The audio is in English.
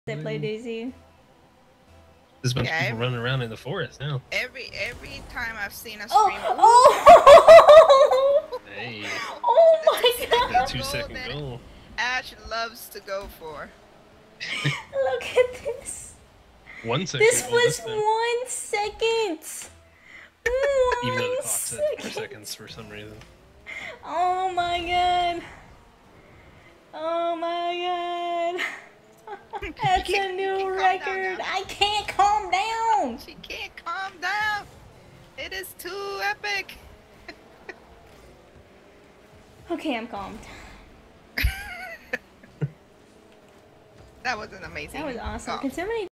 They play Daisy. There's a bunch of people running around in the forest now. Every time I've seen a stream. Oh! Hey. Oh my god! That 2-second goal. Ash loves to go for. Look at this. 1 second. This was 1 second. Even though the clock said 4 seconds for some reason. Oh my god. Oh my god. That's a new record. I can't calm down. She can't calm down. It is too epic. Okay, I'm calmed. That was an amazing. That was awesome. golf. Can somebody